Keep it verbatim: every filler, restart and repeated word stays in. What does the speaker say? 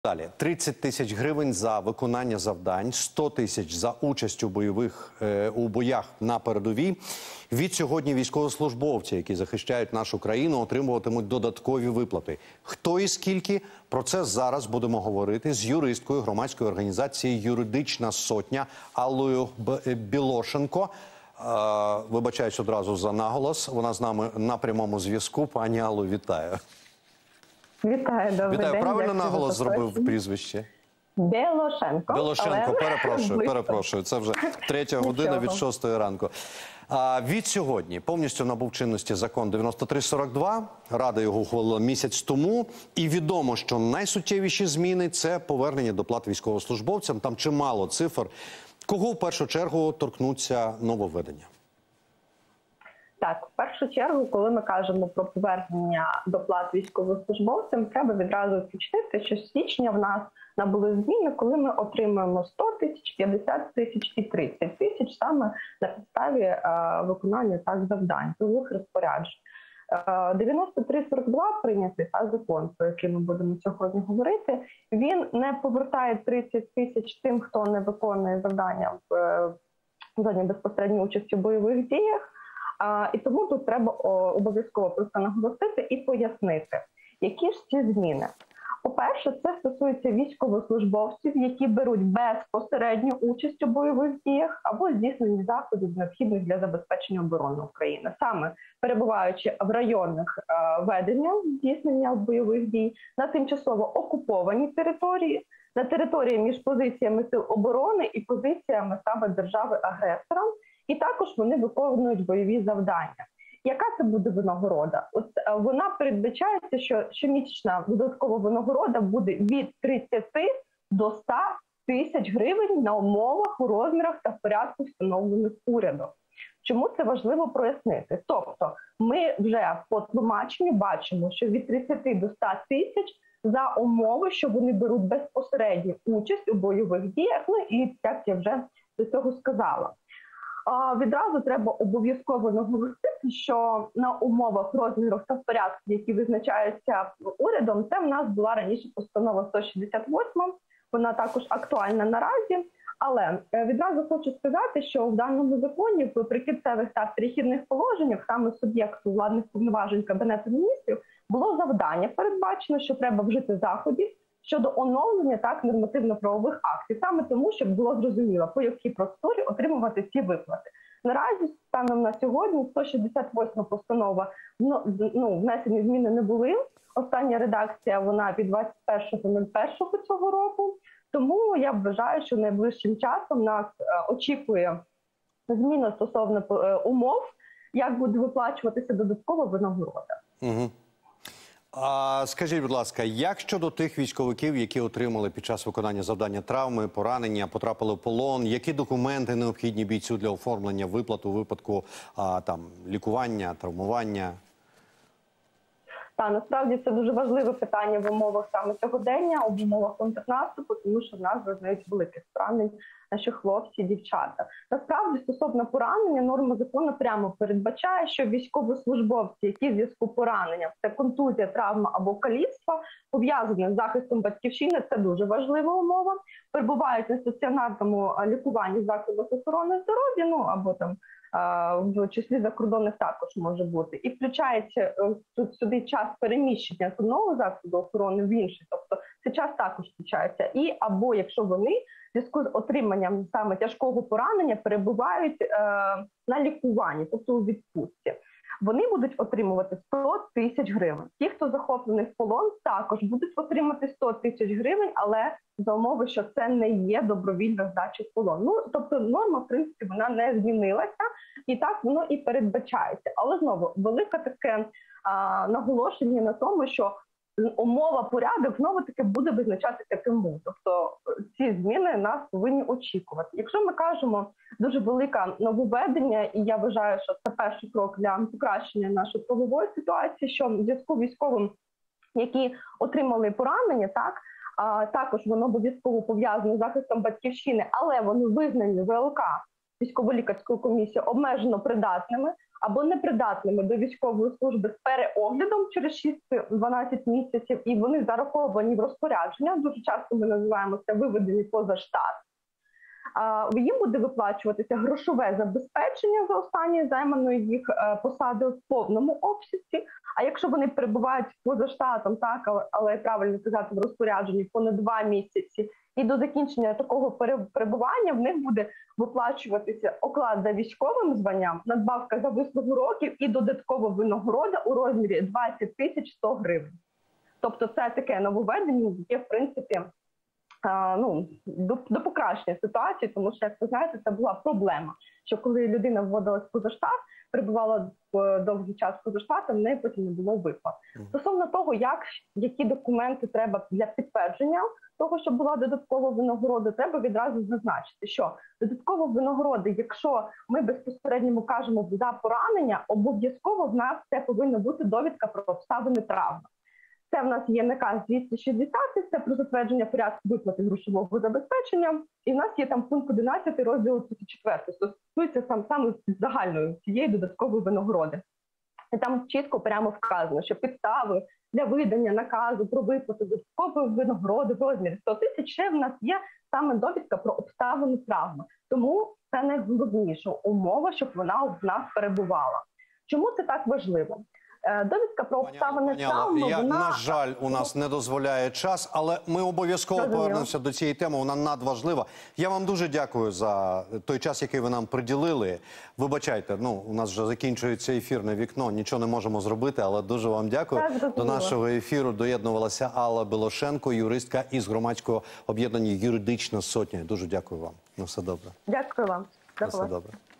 Далі тридцять тисяч гривень за виконання завдань, сто тисяч за участь у бойових е, у боях на передовій. Від сьогодні військовослужбовці, які захищають нашу країну, отримуватимуть додаткові виплати. Хто і скільки? Про це зараз будемо говорити з юристкою громадської організації «Юридична сотня» Аллою Білошенко. Е, вибачаюсь одразу за наголос. Вона з нами на прямому зв'язку. Пані Алло, вітаю. Вітаю, добрий Вітаю. день. Правильно наголос зробив прізвище? Білошенко. Білошенко, але... перепрошую, перепрошую. Це вже третя година від шостої ранку. А від сьогодні повністю набув чинності закон дев'яносто три сорок два. Рада його ухвалила місяць тому. І відомо, що найсуттєвіші зміни – це повернення доплат військовослужбовцям. Там чимало цифр. Кого в першу чергу торкнуться нововведення? Так, в першу чергу, коли ми кажемо про повернення доплат військовослужбовцям, треба відразу уточнити, що з січня в нас набули зміни, коли ми отримуємо сто тисяч, п'ятдесят тисяч і тридцять тисяч саме на підставі е, виконання так завдань, трудових розпоряджень. Е, дев'яносто три сорок два прийнятий та закон, про який ми будемо сьогодні говорити, він не повертає тридцять тисяч тим, хто не виконує завдання в е, зоні безпосередньої участі в бойових діях. А, і тому тут треба обов'язково просто наголосити і пояснити, які ж ці зміни. По-перше, це стосується військовослужбовців, які беруть безпосередню участь у бойових діях або здійсненні заходів, необхідних для забезпечення оборони України. Саме перебуваючи в районах е, ведення здійснення бойових дій, на тимчасово окупованій території, на території між позиціями сил оборони і позиціями саме держави-агресора, і також вони виконують бойові завдання. Яка це буде винагорода? От вона передбачається, що щомісячна додаткова винагорода буде від тридцяти до ста тисяч гривень на умовах, у розмірах та в порядку, встановлених урядом. Чому це важливо прояснити? Тобто ми вже по тлумаченню бачимо, що від тридцяти до ста тисяч за умови, що вони беруть безпосередню участь у бойових діях, ну і як я вже до цього сказала. Відразу треба обов'язково наголосити, що на умовах, розмірах та порядку, які визначаються урядом, це в нас була раніше постанова сто шістдесят восьма, вона також актуальна наразі. Але відразу хочу сказати, що в даному законі в прикінцевих та перехідних положеннях саме суб'єкту владних повноважень Кабінету міністрів було завдання передбачено, що треба вжити заходів щодо оновлення так нормативно-правових актів, саме тому, щоб було зрозуміло, по якій процедурі отримувати ці виплати. Наразі, станом на сьогодні, сто шістдесят восьма постанова, ну, ну, внесені зміни не були. Остання редакція, вона від двадцять першого першого цього року. Тому я вважаю, що найближчим часом нас е, очікує зміна стосовно е, умов, як буде виплачуватися додаткова винагорода. Угу. А скажіть, будь ласка, як щодо тих військовиків, які отримали під час виконання завдання травми, поранення, потрапили в полон, які документи необхідні бійцю для оформлення виплат у випадку а, там, лікування, травмування? Та, насправді це дуже важливе питання в умовах саме сьогодення, в умовах контрнаступу, тому що в нас зазнають великих поранень наші хлопці, дівчата. Насправді, стосовно поранення, норма закону прямо передбачає, що військовослужбовці, які в зв'язку поранення, це контузія, травма або каліцтво, пов'язані з захистом батьківщини, це дуже важлива умова, перебувають на стаціонарному лікуванні в закладах охорони здоров'я, ну або там в числі закордонних також може бути. І включається тут сюди час переміщення з одного закладу охорони в інший. Тобто цей час також включається. І або якщо вони в зв'язку з отриманням саме тяжкого поранення перебувають е, на лікуванні, тобто у відпустці, вони будуть отримувати сто тисяч гривень. Ті, хто захоплений в полон, також будуть отримати сто тисяч гривень, але за умови, що це не є добровільна здача в полон. Ну, тобто норма, в принципі, вона не змінилася, і так воно і передбачається. Але знову, велике таке а, наголошення на тому, що умова, порядок знову-таки буде визначатися киму. Тобто ці зміни нас повинні очікувати. Якщо ми кажемо дуже велике нововведення, і я вважаю, що це перший крок для покращення нашої правової ситуації, що в зв'язку військовим, які отримали поранення, так, а, також воно обов'язково пов'язано з захистом батьківщини, але вони визнані ВЛК, військово-лікарською комісією, обмежено придатними, або непридатними до військової служби з переоглядом через шість-дванадцять місяців, і вони зараховані в розпорядження, дуже часто ми називаємо це виведені поза штат, їм буде виплачуватися грошове забезпечення за останньою займаною їх посадою в повному обсязі. А якщо вони перебувають поза штатом, так, але правильно сказати, в розпорядженні понад два місяці, і до закінчення такого перебування в них буде виплачуватися оклад за військовим званням, надбавка за вислугу років і додаткова винагорода у розмірі двадцять тисяч сто гривень. Тобто це таке нововведення, яке, в принципі, ну, до, до покращення ситуації, тому що, як ви знаєте, це була проблема, що коли людина вводилась поза штат, перебувала в довгий час поза штатом, в неї потім не було виплат. Стосовно того, як, які документи треба для підтвердження того, що була додаткова винагорода, треба відразу зазначити, що додаткова винагорода, якщо ми безпосередньо кажемо за поранення, обов'язково в нас це повинна бути довідка про обставини травми. Це в нас є наказ двісті шістдесят, це про затвердження порядку виплати грошового забезпечення. І в нас є там пункт одинадцятий розділу тридцять четвертий, що стосується сам, саме загальної цієї додаткової винагороди. І там чітко прямо вказано, що підстави для видання наказу про виплату додаткової винагороди в розмірі сто тисяч ще в нас є саме довідка про обставини травми. Тому це найголовніша умова, щоб вона в нас перебувала. Чому це так важливо? Довідка про обставини травми, я, вона... на жаль, у нас не дозволяє час, але ми обов'язково повернемося до цієї теми, вона надважлива. Я вам дуже дякую за той час, який ви нам приділили. Вибачайте, ну, у нас вже закінчується ефірне вікно, нічого не можемо зробити, але дуже вам дякую. Так, до нашого ефіру доєднувалася Алла Білошенко, юристка із громадського об'єднання «Юридична сотня». Дуже дякую вам. На все добре. Дякую вам. На все добре.